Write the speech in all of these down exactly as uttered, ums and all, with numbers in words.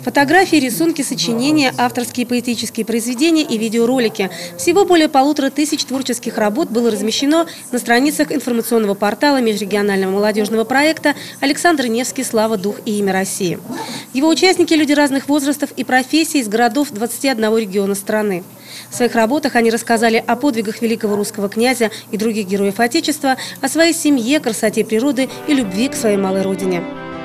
Фотографии, рисунки, сочинения, авторские поэтические произведения и видеоролики. Всего более полутора тысяч творческих работ было размещено на страницах информационного портала межрегионального молодежного проекта «Александр Невский. Слава, дух и имя России». Его участники – люди разных возрастов и профессий из городов двадцати одного региона страны. В своих работах они рассказали о подвигах великого русского князя и других героев Отечества, о своей семье, красоте природы и любви к своей малой родине.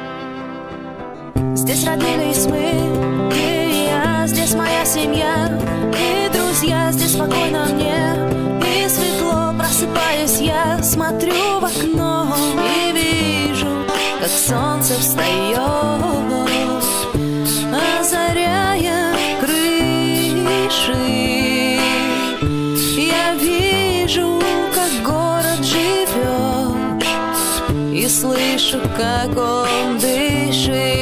Здесь родились мы, и я, здесь моя семья, и друзья, здесь спокойно мне, и светло, просыпаюсь я, смотрю в окно и вижу, как солнце встает, озаряя крыши. Я вижу, как город живет, и слышу, как он дышит.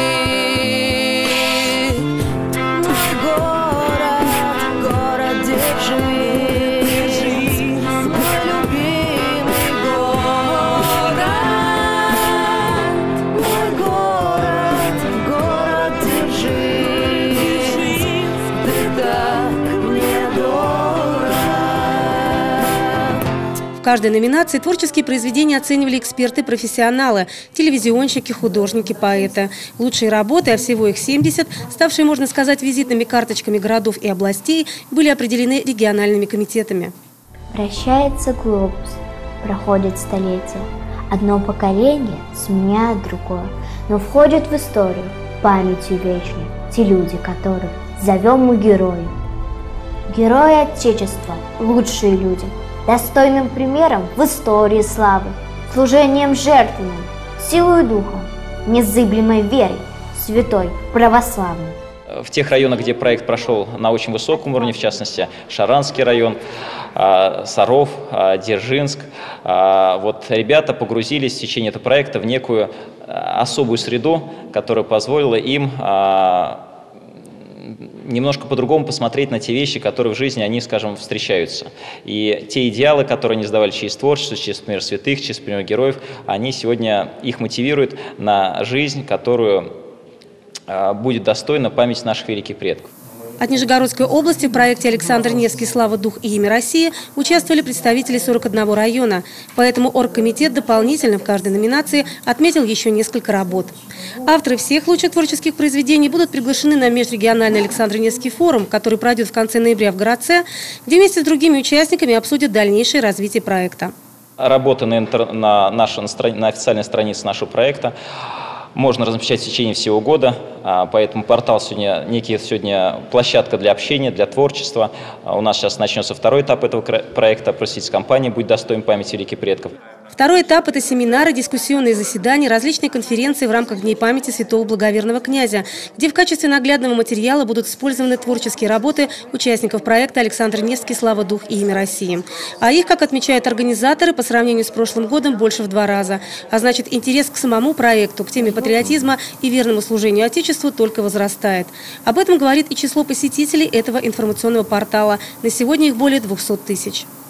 В каждой номинации творческие произведения оценивали эксперты-профессионалы, телевизионщики, художники, поэты. Лучшие работы, а всего их семьдесят, ставшие, можно сказать, визитными карточками городов и областей, были определены региональными комитетами. Вращается глобус, проходит столетия. Одно поколение сменяет другое, но входят в историю памятью вечной те люди, которых зовем мы герои. Герои Отечества – лучшие люди, достойным примером в истории славы, служением жертвенным, силой духа, незыблемой верой, святой, православной. В тех районах, где проект прошел на очень высоком уровне, в частности, Шаранский район, Саров, Дзержинск, вот ребята погрузились в течение этого проекта в некую особую среду, которая позволила им немножко по-другому посмотреть на те вещи, которые в жизни, они, скажем, встречаются. И те идеалы, которые они сдавали через творчество, через пример святых, через пример героев, они сегодня их мотивируют на жизнь, которую э, будет достойна память наших великих предков. От Нижегородской области в проекте «Александр Невский. Слава, дух и имя России» участвовали представители сорока одного района. Поэтому оргкомитет дополнительно в каждой номинации отметил еще несколько работ. Авторы всех лучших творческих произведений будут приглашены на межрегиональный Александр Невский форум, который пройдет в конце ноября в Городце, где вместе с другими участниками обсудят дальнейшее развитие проекта. Работы на, интер... на, нашей, на официальной странице нашего проекта можно размещать в течение всего года, поэтому портал сегодня, некий сегодня площадка для общения, для творчества. У нас сейчас начнется второй этап этого проекта, просветительская кампания «Будь достоин памяти великих предков». Второй этап – это семинары, дискуссионные заседания, различные конференции в рамках Дней памяти святого благоверного князя, где в качестве наглядного материала будут использованы творческие работы участников проекта «Александр Невский. Слава, дух и имя России». А их, как отмечают организаторы, по сравнению с прошлым годом больше в два раза. А значит, интерес к самому проекту, к теме патриотизма и верному служению Отечеству только возрастает. Об этом говорит и число посетителей этого информационного портала. На сегодня их более двухсот тысяч.